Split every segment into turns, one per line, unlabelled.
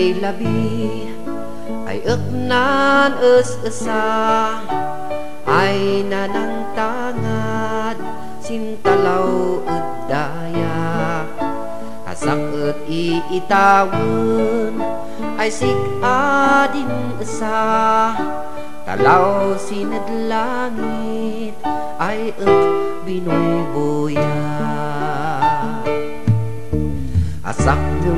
labi ay ëknan esa ay nanantangad sintalaw daya kasak iitawon ay sikadin esa talaw sinadlangit ay Binoy buya asak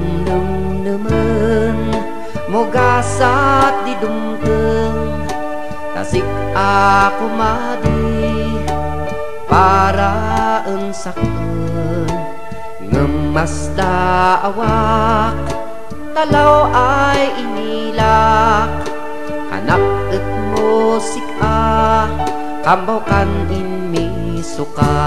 naman mogasat di dumteng tasik ako madi para sakon ngemas daawak talaw ay inilak anak et musik kambaw kan inmi suka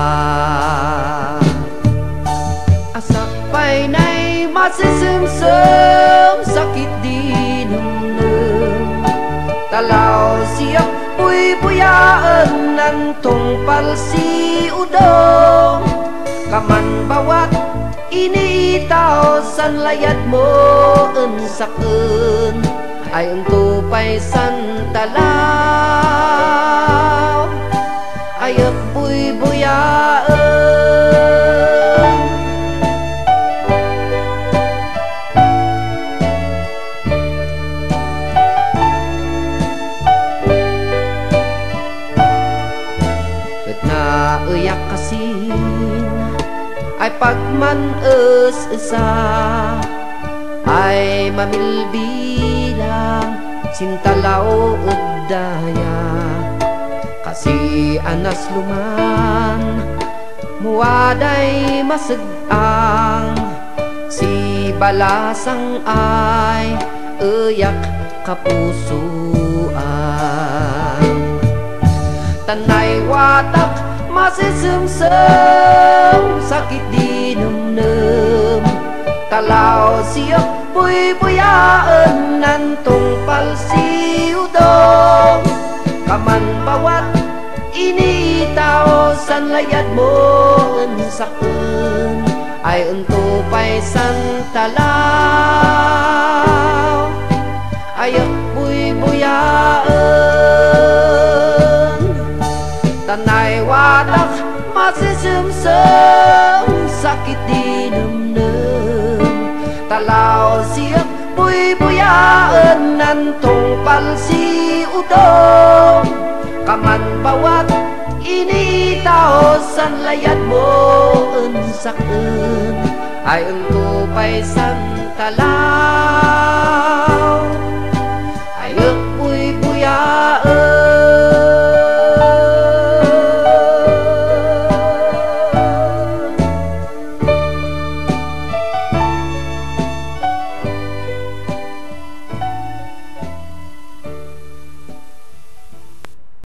asak pay nay masisumsum sakit di numnum talaw siyak puy-puyaan nantong palsi udong kaman bawat iniitaw san layad mo sakun ay untupay san talaw ay puy-puyaan uyak kasin ay pagman esa ay mamilbilang sintalaw daya kasi anas luman muwaday masegang si balasang ay uyak kapusuan tanay watak masisumsum sakit di numnum talaw siyak puy-puyaan nantong palsi udong kaman bawat initaw san layad mo sakun ay untupay san talaw ayak puy-puyaan tanay watak masisumsum sakit di numnum talaw siyak puy-puyaan nantong palsi udong kaman bawat initaw san layad mo sakun ay untupay san talaw